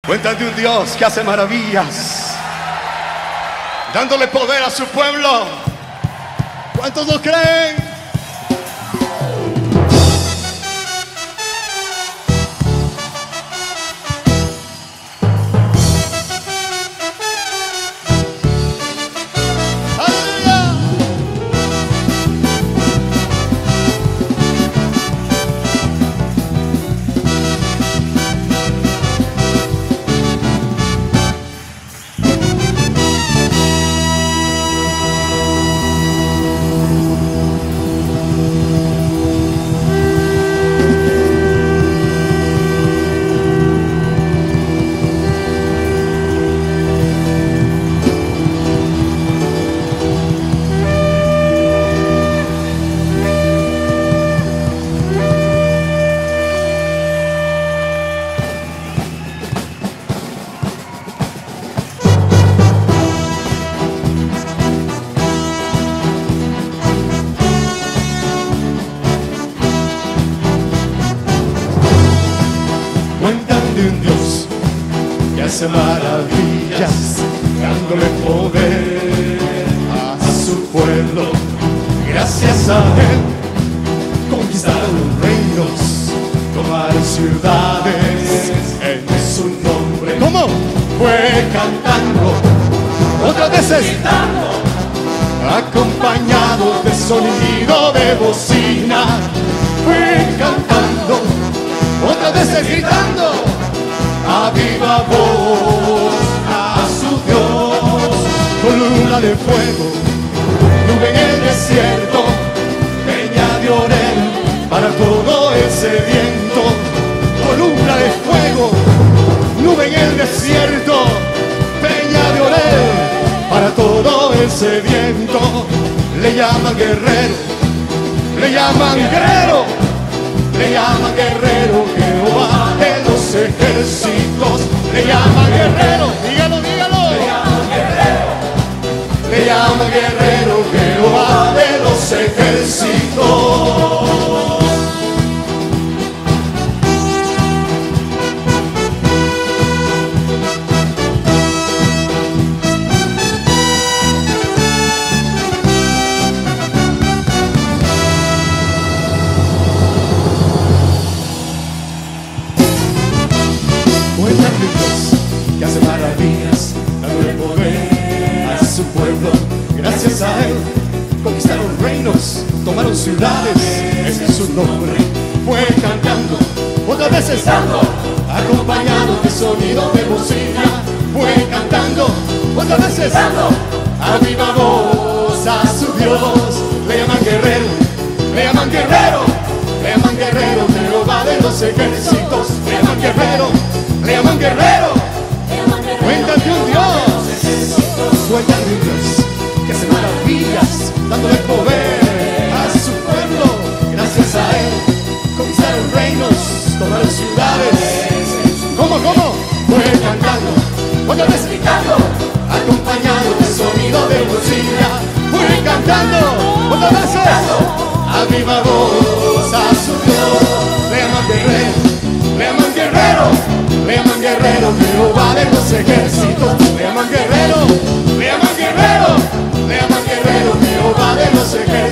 Cuentan de un Dios que hace maravillas, dándole poder a su pueblo. ¿Cuántos lo creen? Cuentan de un Dios que hace maravillas, dándole poder a su pueblo. Gracias a Él conquistaron reinos, tomaron ciudades en su nombre. ¿Cómo? Fue cantando, otras veces gritando, acompañado de sonido de bocina. Fue cantando, otras veces gritando a viva voz a su Dios. Columna de fuego, nube en el desierto, peña de Oreb para todo el sediento. Columna de fuego, nube en el desierto, peña de Oreb para todo el sediento. Le llaman guerrero, le llaman guerrero, le llaman guerrero, Jehová de los ejércitos. Le llaman guerrero, dígalo, dígalo. Le llaman guerrero, le llaman guerrero, Jehová de los ejércitos. Cuentan de Dios que hace maravillas, dándole poder a su pueblo. Gracias a Él conquistaron reinos, tomaron ciudades en su nombre. Fue cantando, otras veces dando, acompañado de sonido de bocina. Fue cantando, otras veces dando, a viva voz a su Dios. Le llaman guerrero, le llaman guerrero, le llaman guerrero, Jehová de los ejércitos. Le llaman guerrero, le llaman guerrero. Cuentan de un Dios, cuentan de un Dios que hace maravillas, dándole poder a su pueblo. Gracias a Él conquistaron reinos, tomaron ciudades. ¿Cómo? Fue cantando, otra vez gritando, acompañado de sonido de bocina. Fue cantando, otra vez a viva voz a su Dios. Le llaman guerrero, le llaman guerrero, le llaman guerrero, Jehová de los ejércitos. Le llaman guerrero, le llaman guerrero, le llaman guerrero, Jehová de los ejércitos.